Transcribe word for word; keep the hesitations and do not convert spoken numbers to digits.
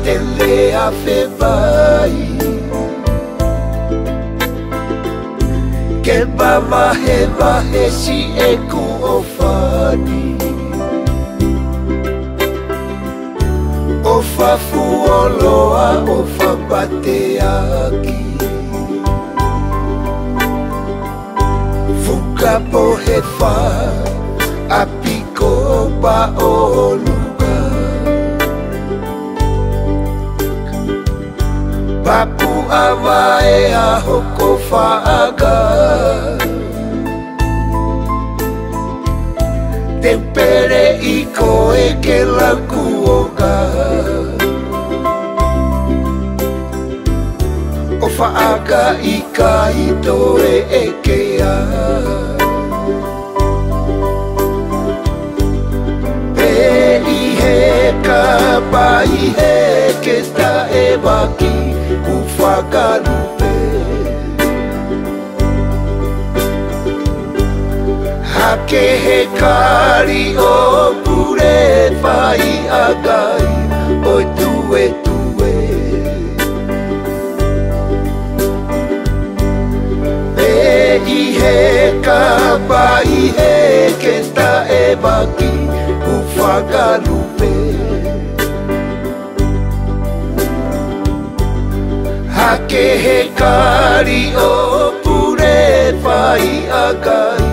te lea fe vai ke mama he mahe si e ku ofani o fa fuoloa o fa bate aki fuka po he fa apiko ba o luga papu awa e a hoko fa'anga tempere i koe ke laku oga Ofa'anga i ka hito e eke a Pe i he ka pai he ke ta e maki Ofa'anga lupe Hake he kari o pure pai agai o tue tue E i he ka pai he ke ta e maki Ofa'anga lupe Hake he kari o pure pai agai